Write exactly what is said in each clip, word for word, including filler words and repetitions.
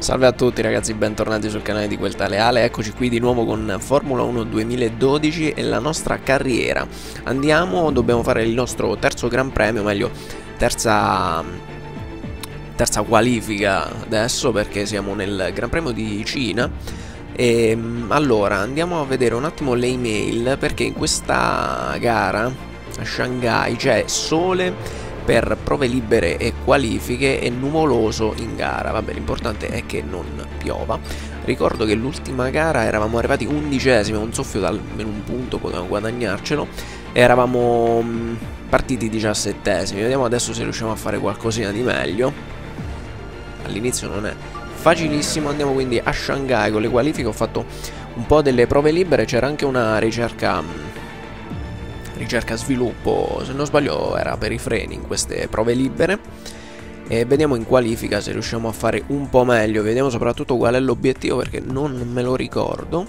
Salve a tutti ragazzi, bentornati sul canale di Quel Tale Ale. Eccoci qui di nuovo con Formula uno duemiladodici e la nostra carriera. Andiamo, dobbiamo fare il nostro terzo Gran Premio, meglio terza, terza qualifica adesso, perché siamo nel Gran Premio di Cina. E allora andiamo a vedere un attimo le email, perché in questa gara a Shanghai c'è sole per prove libere e qualifiche e nuvoloso in gara. Vabbè, l'importante è che non piova. Ricordo che l'ultima gara eravamo arrivati undicesimi, un soffio da almeno un punto potevamo guadagnarcelo, e eravamo mh, partiti diciassettesimi. Vediamo adesso se riusciamo a fare qualcosina di meglio. All'inizio non è facilissimo. Andiamo quindi a Shanghai con le qualifiche. Ho fatto un po' delle prove libere, c'era anche una ricerca mh, ricerca sviluppo, se non sbaglio era per i freni in queste prove libere, e vediamo in qualifica se riusciamo a fare un po' meglio. Vediamo soprattutto qual è l'obiettivo, perché non me lo ricordo.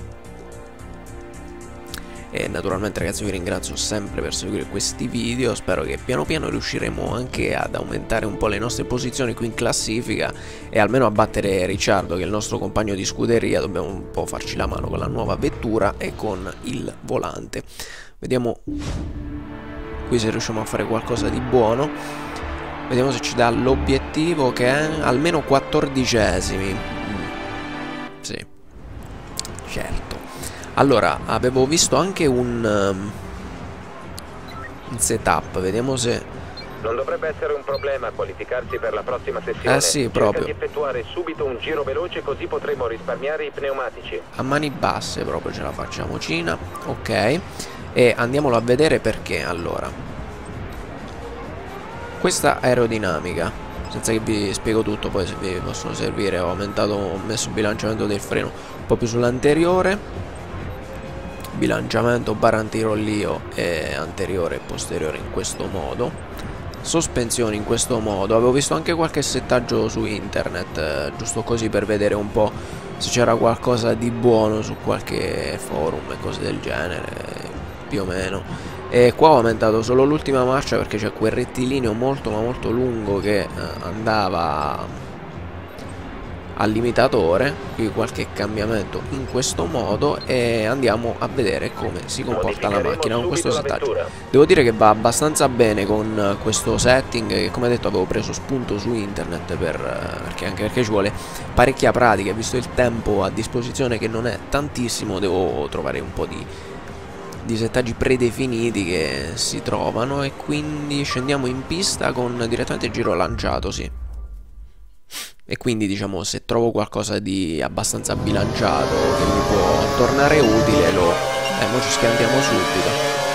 E naturalmente ragazzi vi ringrazio sempre per seguire questi video. Spero che piano piano riusciremo anche ad aumentare un po' le nostre posizioni qui in classifica e almeno a battere Ricciardo, che è il nostro compagno di scuderia. Dobbiamo un po' farci la mano con la nuova vettura e con il volante. Vediamo qui se riusciamo a fare qualcosa di buono. Vediamo se ci dà l'obiettivo, che è almeno quattordicesimi. mm. Sì, certo. Allora, avevo visto anche un, um, un setup. Vediamo se... Non dovrebbe essere un problema qualificarsi per la prossima sessione. Eh sì, Cerca proprio. di effettuare subito un giro veloce, così potremo risparmiare i pneumatici. A mani basse proprio ce la facciamo, Cina. Ok. E andiamolo a vedere, perché allora questa aerodinamica, senza che vi spiego tutto, poi se vi possono servire, ho aumentato, ho messo il bilanciamento del freno un po' più sull'anteriore, bilanciamento barra antirollio e anteriore e posteriore in questo modo, sospensioni in questo modo. Avevo visto anche qualche settaggio su internet, eh, giusto così per vedere un po' se c'era qualcosa di buono su qualche forum e cose del genere, più o meno. E qua ho aumentato solo l'ultima marcia, perché c'è quel rettilineo molto ma molto lungo che eh, andava al limitatore. Qui qualche cambiamento in questo modo, e andiamo a vedere come si comporta la macchina con questo settaggio. Devo dire che va abbastanza bene con questo setting, che come detto avevo preso spunto su internet, per, perché anche perché ci vuole parecchia pratica. Visto il tempo a disposizione che non è tantissimo, devo trovare un po' di di settaggi predefiniti che si trovano, e quindi scendiamo in pista con direttamente giro lanciato, sì. E quindi diciamo, se trovo qualcosa di abbastanza bilanciato che mi può tornare utile, lo eh, mo ci schiantiamo subito.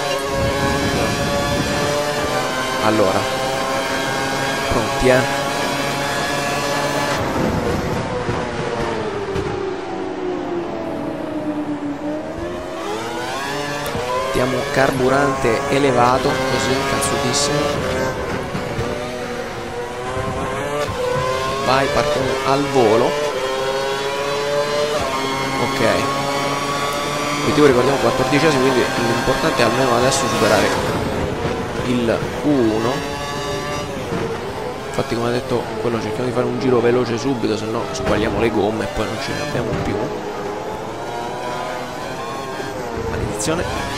Allora, pronti, eh? Mettiamo carburante elevato, così, cazzutissimo. Vai, partiamo al volo. Ok. Obiettivo, ricordiamo, quattordicesimo, quindi l'importante è almeno adesso superare il Q uno. Infatti, come detto, quello cerchiamo di fare un giro veloce subito, se no squagliamo le gomme e poi non ce ne abbiamo più. Maledizione.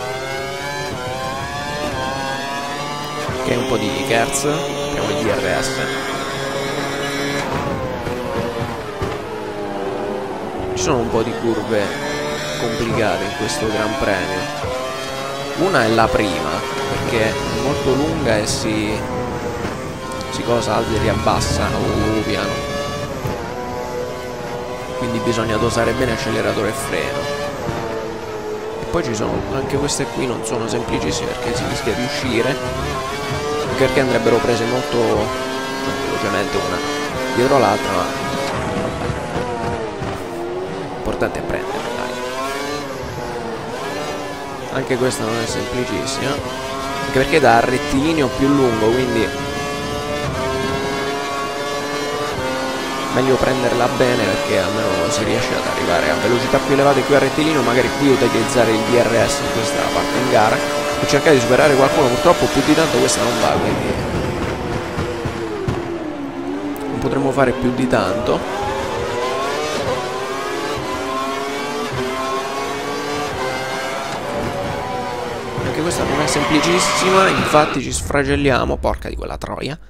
Ok, un po' di Hertz. Abbiamo il D R S. Ci sono un po' di curve complicate in questo Gran Premio. Una è la prima, perché è molto lunga e si si cosa alza e riabbassa uh, piano, quindi bisogna dosare bene acceleratore e freno. E poi ci sono anche queste qui, non sono semplicissime, perché si rischia di uscire, perché andrebbero prese molto, cioè, velocemente una dietro l'altra, ma l'importante è prenderle, dai. Anche questa non è semplicissima, anche perché dà rettilineo più lungo, quindi meglio prenderla bene, perché almeno si riesce ad arrivare a velocità più elevate qui a rettilineo, magari qui utilizzare il D R S in questa parte in gara e cercare di superare qualcuno. Purtroppo più di tanto questa non va, quindi non potremo fare più di tanto. anche questa non è semplicissima, infatti ci sfragelliamo, porca di quella troia.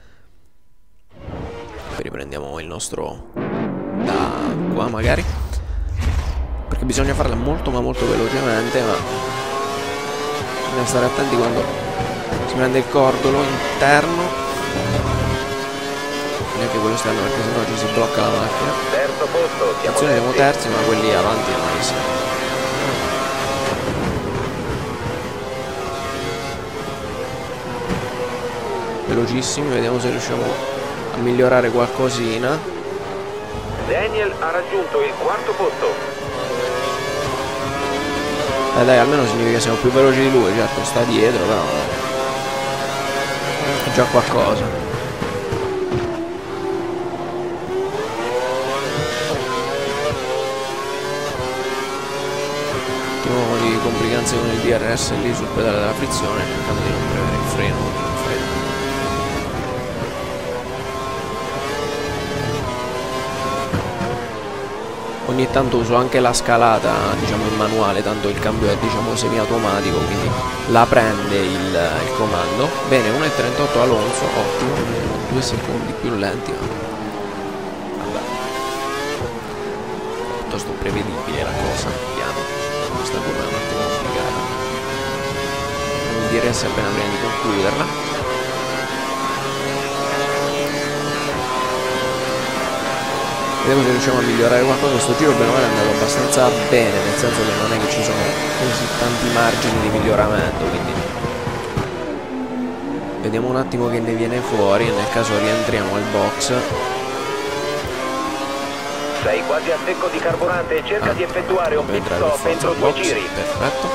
Poi riprendiamo il nostro da qua magari, perché bisogna farla molto ma molto velocemente, ma bisogna stare attenti quando si prende il cordolo interno. Neanche quello esterno, perché sennò ci si blocca la macchina. Terzo posto, attenzione, siamo terzi, ma quelli avanti non siamo. Velocissimi, vediamo se riusciamo a migliorare qualcosina. Daniel ha raggiunto il quarto posto. Eh dai, almeno significa che siamo più veloci di lui, certo sta dietro, però è già qualcosa. Un attimo di complicanze con il D R S lì sul pedale della frizione, cercando di non premere il freno. Ogni tanto uso anche la scalata, diciamo, in manuale, tanto il cambio è, diciamo, semiautomatico, quindi la prende il, il comando. Bene, uno e trentotto Alonso, ottimo, due secondi più lenti, ma vabbè, piuttosto prevedibile la cosa, vediamo. Questa curva è un attimo complicata. Non direi se appena prima di concluderla. Vediamo se riusciamo a migliorare qualcosa. Questo giro bene o male è andato abbastanza bene, nel senso che non è che ci sono così tanti margini di miglioramento, quindi vediamo un attimo che ne viene fuori, nel caso rientriamo al box. Sei quasi a secco di carburante e cerca ah, di effettuare un pit stop entro due giri. Perfetto.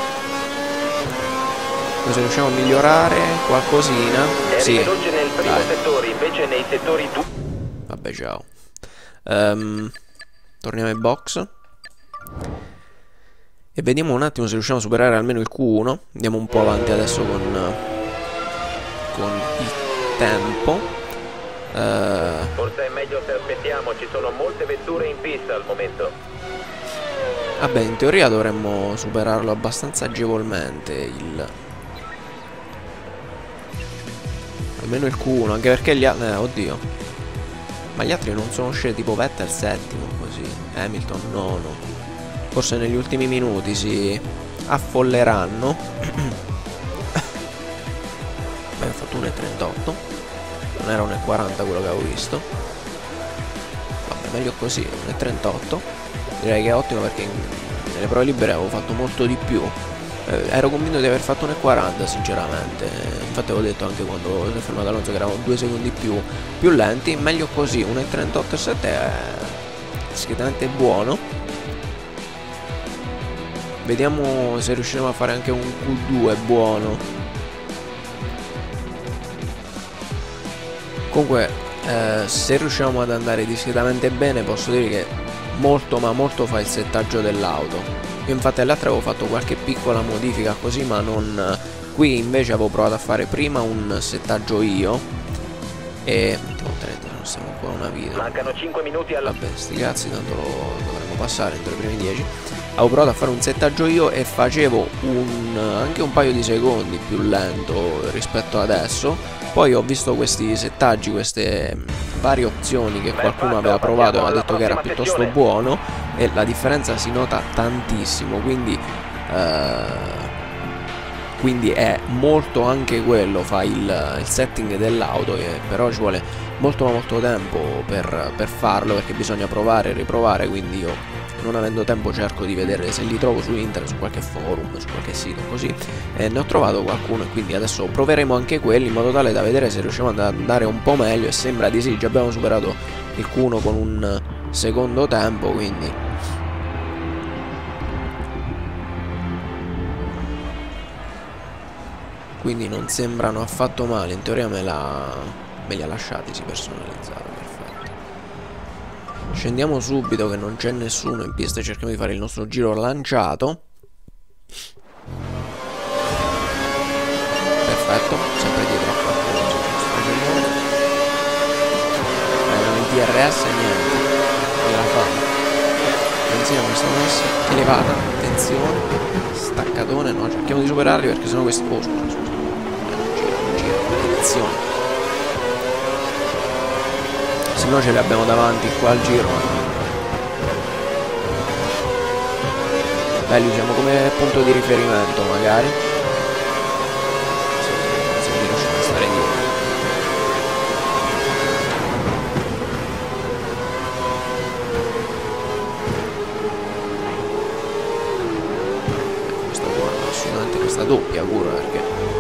Se riusciamo a migliorare qualcosina. Eri sì, veloce nel primo dai. settore, invece nei settori due. Vabbè, ciao. Um, torniamo ai box e vediamo un attimo se riusciamo a superare almeno il Q uno. Andiamo un po' avanti adesso con, con il tempo. uh, Forse è meglio se aspettiamo, ci sono molte vetture in pista al momento. Vabbè, in teoria dovremmo superarlo abbastanza agevolmente il almeno il Q uno, anche perché gli altri, eh, oddio, ma gli altri non sono usciti, tipo Vettel settimo, così, Hamilton nono. Forse negli ultimi minuti si affolleranno. Beh, ho fatto uno e trentotto, non era uno e quaranta quello che avevo visto. Vabbè, meglio così, uno e trentotto. Direi che è ottimo, perché in, nelle prove libere avevo fatto molto di più. Eh, ero convinto di aver fatto uno e quaranta sinceramente, infatti avevo detto anche quando si è fermato Alonso che eravamo due secondi più, più lenti. Meglio così, uno e trentotto e sette è schiettamente buono. Vediamo se riusciremo a fare anche un Q due buono. Comunque eh, se riusciamo ad andare discretamente bene, posso dire che molto ma molto fa il settaggio dell'auto. Io infatti all'altra avevo fatto qualche piccola modifica così, ma non... Qui invece avevo provato a fare prima un settaggio io e... non siamo ancora una vita. Mancano cinque minuti alla... Vabbè, sti cazzi, tanto lo dovremmo passare entro i primi dieci. Avevo provato a fare un settaggio io e facevo un... anche un paio di secondi più lento rispetto adesso. Poi ho visto questi settaggi, queste varie opzioni che qualcuno aveva provato e aveva detto che era piuttosto buono, e la differenza si nota tantissimo, quindi eh, quindi è molto anche quello, fa il, il setting dell'auto, che però ci vuole molto molto tempo per, per farlo, perché bisogna provare e riprovare, quindi io, non avendo tempo, cerco di vedere se li trovo su internet, su qualche forum, su qualche sito così, e ne ho trovato qualcuno, e quindi adesso proveremo anche quelli in modo tale da vedere se riusciamo ad andare un po' meglio, e sembra di sì, già abbiamo superato il Q uno con un secondo tempo, quindi quindi non sembrano affatto male. In teoria me, la... me li ha lasciati, si personalizzato, perfetto. Scendiamo subito che non c'è nessuno in pista e cerchiamo di fare il nostro giro lanciato. Perfetto, sempre dietro a qualcuno. Prendono il D R S e niente, non la fanno. benzina come stanno messi, elevata, attenzione, staccatone, no, cerchiamo di superarli perché sennò questi... Oh, scusa, scusa, eh, giro, giro, attenzione, se no ce li abbiamo davanti qua al giro, ma... Beh, li usiamo come punto di riferimento magari, se mi riusciamo a stare dietro. Assolutamente questa doppia curva perché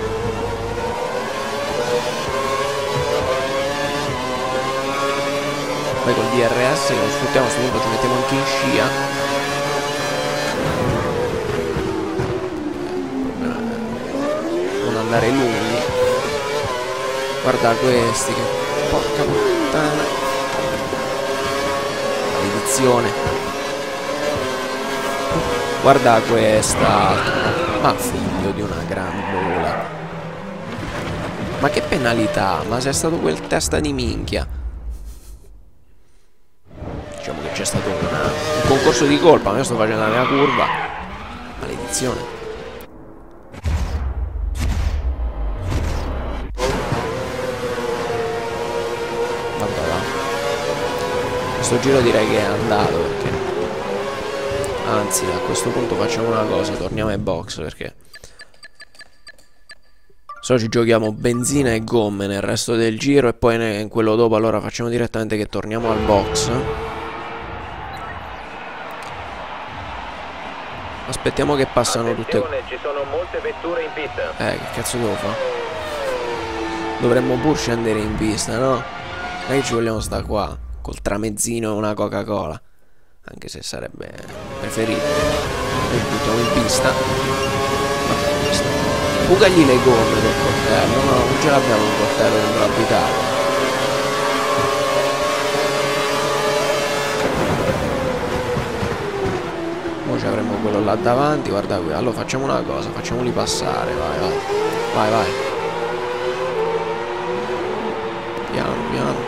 poi col D R S che lo sfruttiamo, a questo punto ci mettiamo anche in scia. Non andare lunghi. Guarda questi che porca puttana, maledizione. Guarda questa. Ma figlio di una gran bola. Ma che penalità. Ma sei stato quel testa di minchia. Diciamo che c'è stato una, un concorso di colpa. Ma io sto facendo la mia curva. Maledizione. Vabbè, va. Questo giro direi che è andato perché... Anzi, a questo punto facciamo una cosa, torniamo ai box perché so ci giochiamo benzina e gomme nel resto del giro e poi in quello dopo allora facciamo direttamente che torniamo al box. Aspettiamo che passano tutte... Ci sono molte vetture in pista. Eh, che cazzo devo fare? Dovremmo pur scendere in pista, no? Non è che ci vogliamo stare qua col tramezzino e una Coca-Cola. Anche se sarebbe preferibile. Noi ci buttiamo in pista. Bucagli le gomme del coltello. No, non ce l'abbiamo un coltello dentro abitato. Ora ci avremo quello là davanti. Guarda qui. Allora facciamo una cosa. Facciamoli passare. Vai, vai. Vai, vai. Piano, piano.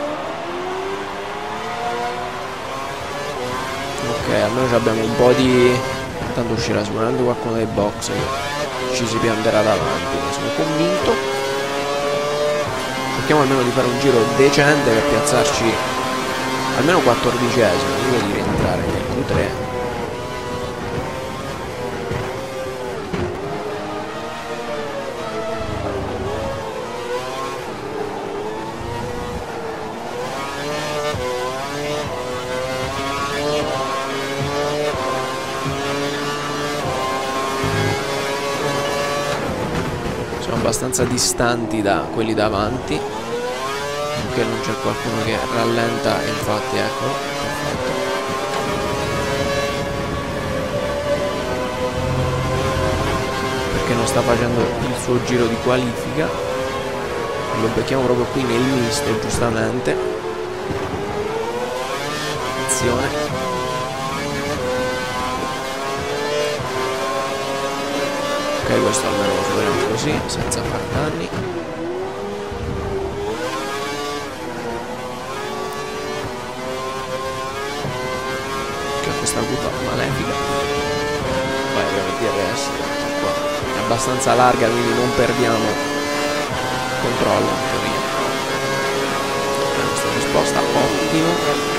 Ok, almeno abbiamo un po' di... Tanto uscirà sicuramente qualcuno dei box che ci si pianterà davanti, ne sono convinto. Cerchiamo almeno di fare un giro decente per piazzarci almeno quattordicesimo, io di rientrare nel Q tre. Abbastanza distanti da quelli davanti, che non c'è qualcuno che rallenta, e infatti eccolo, perfetto. Perché non sta facendo il suo giro di qualifica, lo becchiamo proprio qui nel misto, giustamente. Attenzione. Ok, questo almeno lo superiamo così, senza far danni. Che questa curva malefica. Vai, abbiamo il D R S qua. È abbastanza larga, quindi non perdiamo controllo in teoria. Ok, questa risposta ottimo.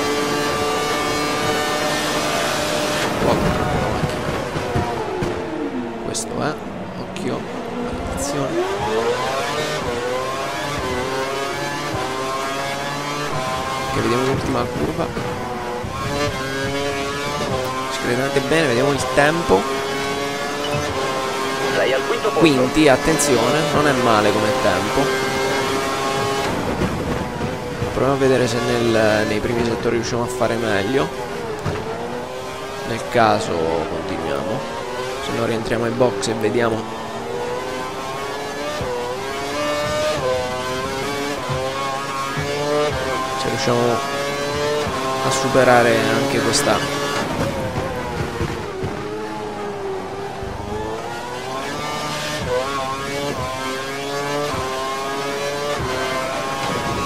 Ottimo. Questo è. Occhio, maledizione. Ok, vediamo l'ultima curva. Ci credete bene, vediamo il tempo. Sei al quinto posto. Quinti, attenzione, non è male come tempo. Proviamo a vedere se nel, nei primi settori riusciamo a fare meglio. Nel caso continuiamo. Se no rientriamo ai box e vediamo. Se riusciamo a superare anche questa.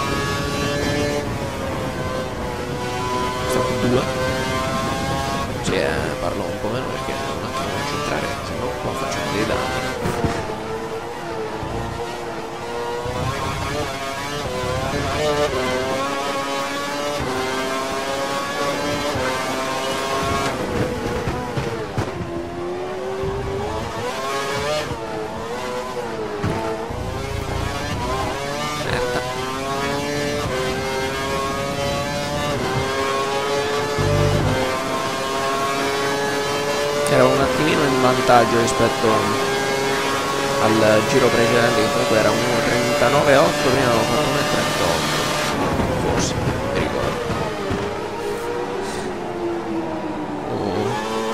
Questa Q due. Sì, era un attimino in vantaggio rispetto al giro precedente, che comunque era uno trentanove otto, prima avevo fatto uno trentotto forse, mi ricordo. Oh.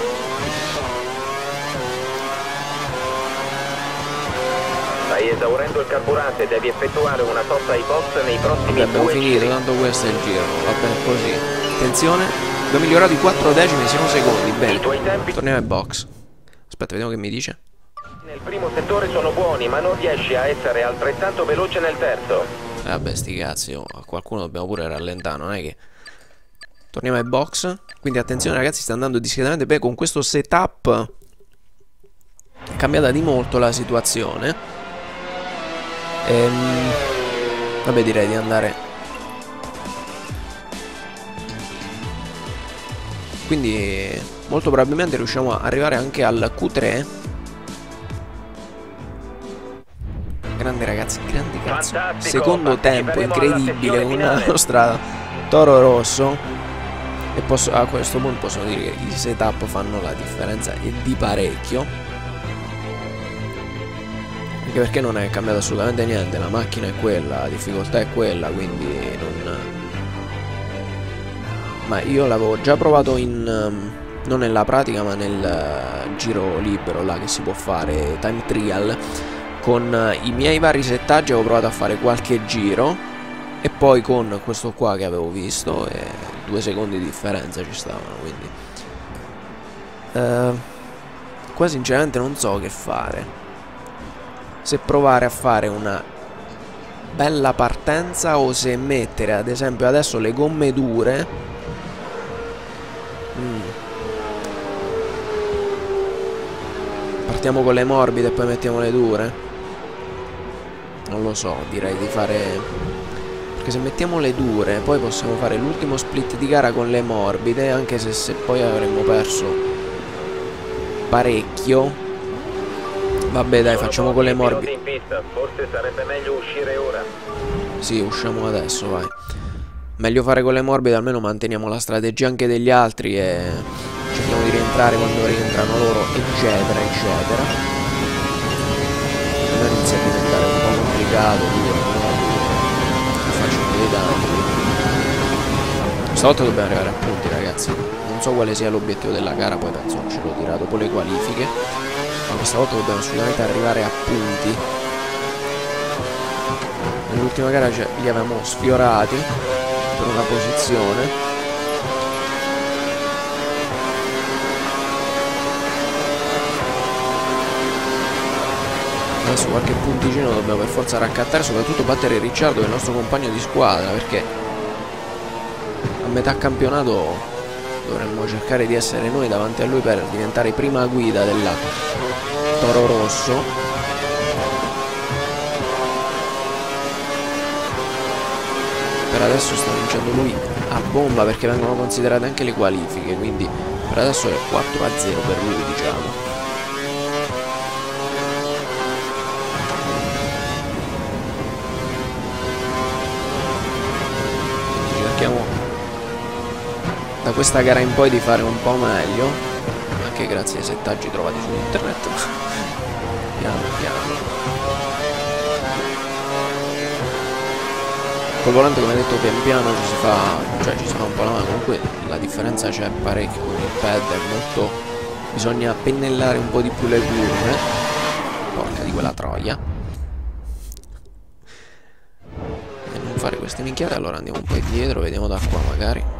Stai esaurendo il carburante, devi effettuare una sosta ai box nei prossimi Vabbè, abbiamo due finito, giri. tanto questo è il giro, va bene così. Attenzione, abbiamo migliorato i quattro decimi, siamo secondi, bene. I tuoi tempi Torniamo ai box. Aspetta, vediamo che mi dice. nel primo settore sono buoni, ma non riesci a essere altrettanto veloce nel terzo. Eh, vabbè, sti cazzi, oh, a qualcuno dobbiamo pure rallentare, non è che... Torniamo ai box. Quindi attenzione ragazzi, sta andando discretamente bene con questo setup. È cambiata di molto la situazione. Ehm... Vabbè, direi di andare... Quindi molto probabilmente riusciamo ad arrivare anche al Q tre. Grande ragazzi, grande cazzo. Fantastico, Secondo tempo parteciperemo alla incredibile sessione con la finale. nostra Toro Rosso. E posso, a questo punto possiamo dire che i setup fanno la differenza e di parecchio. Anche perché non è cambiato assolutamente niente. La macchina è quella, la difficoltà è quella, quindi non... Ma io l'avevo già provato in... Um, non nella pratica ma nel uh, giro libero là che si può fare, time trial. Con uh, i miei vari settaggi avevo provato a fare qualche giro. E poi con questo qua che avevo visto e due secondi di differenza ci stavano, quindi uh, qua sinceramente non so che fare. Se provare a fare una bella partenza o se mettere ad esempio adesso le gomme dure. mm. Partiamo con le morbide e poi mettiamo le dure. Non lo so, direi di fare... Perché se mettiamo le dure poi possiamo fare l'ultimo split di gara con le morbide. Anche se, se poi avremmo perso parecchio. Vabbè dai, facciamo con le morbide. In pista, forse sarebbe meglio uscire ora. Sì, usciamo adesso, vai. Meglio fare con le morbide, almeno manteniamo la strategia anche degli altri e cerchiamo di rientrare quando rientrano loro, eccetera, eccetera. Se no inizia a diventare un po' complicato, duro, facciamo dei danni. Stavolta dobbiamo arrivare a punti ragazzi. Non so quale sia l'obiettivo della gara, poi penso ce l'ho tirato dopo le qualifiche. Ma questa volta dobbiamo assolutamente arrivare a punti. Nell'ultima gara li avevamo sfiorati per una posizione. Adesso qualche punticino dobbiamo per forza raccattare, soprattutto battere Ricciardo che è il nostro compagno di squadra, perché a metà campionato dovremmo cercare di essere noi davanti a lui per diventare prima guida della Toro Rosso. Per adesso sta vincendo lui a bomba perché vengono considerate anche le qualifiche, quindi per adesso è quattro a zero per lui, diciamo. Da questa gara in poi di fare un po' meglio, anche grazie ai settaggi trovati su internet. Piano piano. Col volante, come detto, pian piano ci si fa, cioè ci si fa un po' la mano. Comunque la differenza c'è parecchio con il pad, è molto, bisogna pennellare un po' di più le curve. Porca di quella troia. E non fare queste minchiate. Allora andiamo un po' indietro, vediamo da qua magari.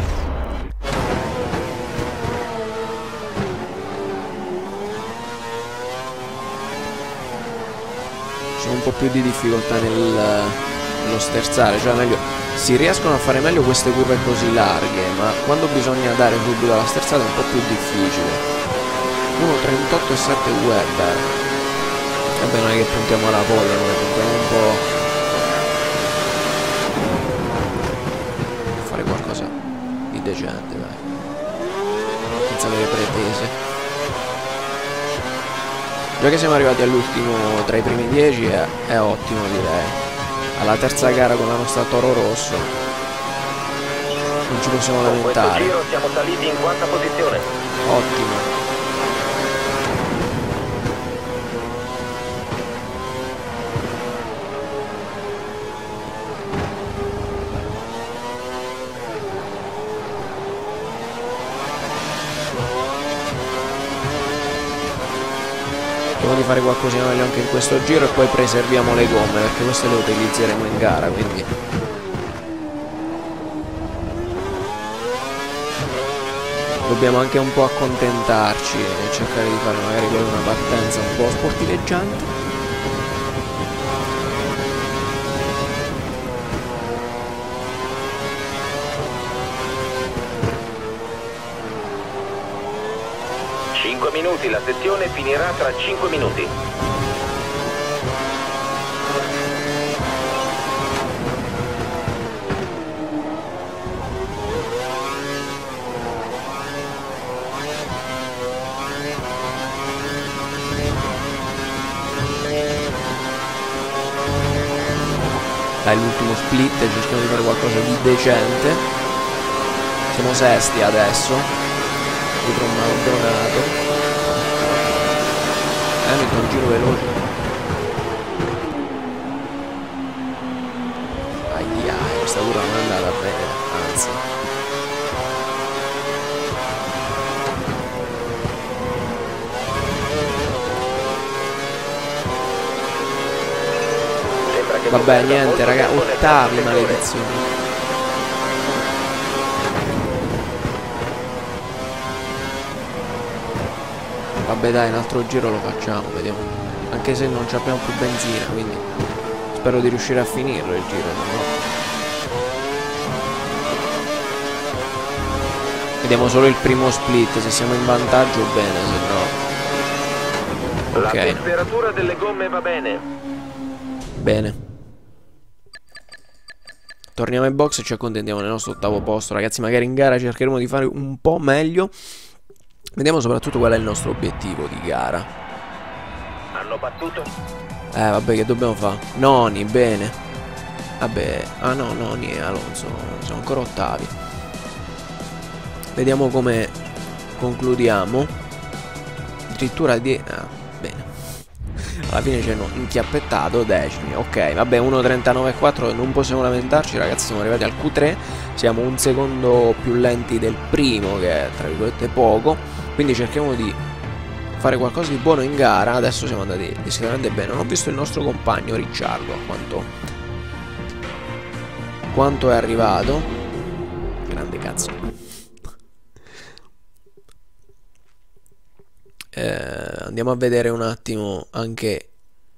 Un po' più di difficoltà nel, nello sterzare, cioè meglio, si riescono a fare meglio queste curve così larghe, ma quando bisogna dare subito la sterzata è un po' più difficile. uno trentotto e sette Webber. Vabbè, non è che puntiamo alla pole, noi puntiamo un po' a fare qualcosa di decente, dai, senza avere pretese. Già che siamo arrivati all'ultimo tra i primi dieci è, è ottimo, direi. Alla terza gara con la nostra Toro Rosso non ci possiamo lamentare. Con questo giro siamo saliti in quarta posizione. Ottimo. fare qualcosina meglio anche in questo giro e poi preserviamo le gomme, perché queste le utilizzeremo in gara, quindi dobbiamo anche un po' accontentarci e cercare di fare magari poi una partenza un po' sportiveggiante. cinque minuti, la sessione finirà tra cinque minuti. Dai, l'ultimo split, cerchiamo di fare qualcosa di decente. Siamo sesti adesso, dietro un Maldonado. Hamilton, un giro veloce. Aia, questa cura non è andata bene, anzi. Vabbè, niente, raga, ottavi, maledizione. Vabbè dai, un altro giro lo facciamo, vediamo. Anche se non abbiamo più benzina, quindi spero di riuscire a finirlo il giro, no? Vediamo solo il primo split, se siamo in vantaggio bene, se no. La Ok. temperatura delle gomme va bene. Bene. Torniamo in box e ci accontentiamo del nostro ottavo posto, ragazzi. Magari in gara cercheremo di fare un po' meglio. Vediamo soprattutto qual è il nostro obiettivo di gara. Hanno battuto. Eh, vabbè, che dobbiamo fare? Noni, bene. Vabbè, ah no, Noni e Alonso sono ancora ottavi. Vediamo come concludiamo. Addirittura di... Ah, bene. Alla fine ci hanno inchiappettato, decimi. Ok, vabbè, uno trentanove e quattro, non possiamo lamentarci, ragazzi. Siamo arrivati al Q tre. Siamo un secondo più lenti del primo, che è tra virgolette poco. Quindi cerchiamo di fare qualcosa di buono in gara. Adesso siamo andati decisamente bene. Non ho visto il nostro compagno Ricciardo quanto, quanto è arrivato. Grande cazzo. eh, Andiamo a vedere un attimo anche.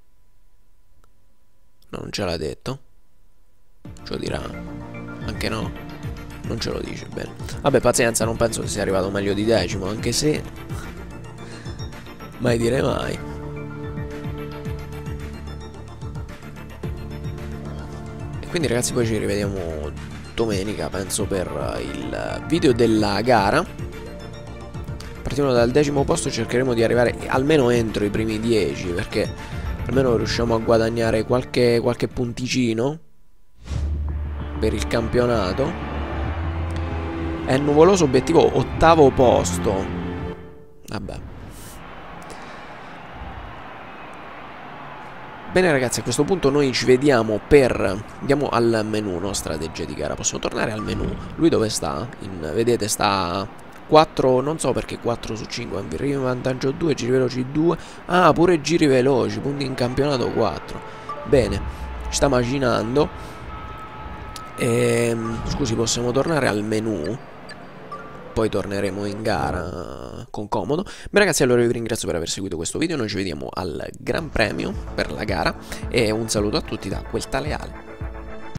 No, non ce l'ha detto. Ce lo dirà. Anche no. Non ce lo dice bene. Vabbè, pazienza, non penso che sia arrivato meglio di decimo, anche se mai dire mai. E quindi ragazzi poi ci rivediamo domenica, penso, per il video della gara. Partiamo dal decimo posto e cercheremo di arrivare almeno entro i primi dieci, perché almeno riusciamo a guadagnare qualche, qualche punticino per il campionato. È nuvoloso, obiettivo ottavo posto. Vabbè. Bene ragazzi, a questo punto noi ci vediamo per... Andiamo al menu, no? Strategia di gara. Possiamo tornare al menu. Lui dove sta? In... Vedete, sta quattro, non so perché quattro su cinque. Arrivi in vantaggio due, giri veloci due. Ah, pure giri veloci, punti in campionato quattro. Bene, ci sta macinando. Ehm, scusi, possiamo tornare al menu? Poi torneremo in gara con comodo. Beh ragazzi, allora vi ringrazio per aver seguito questo video. Noi ci vediamo al Gran Premio per la gara. E un saluto a tutti da Quel Tale Ale.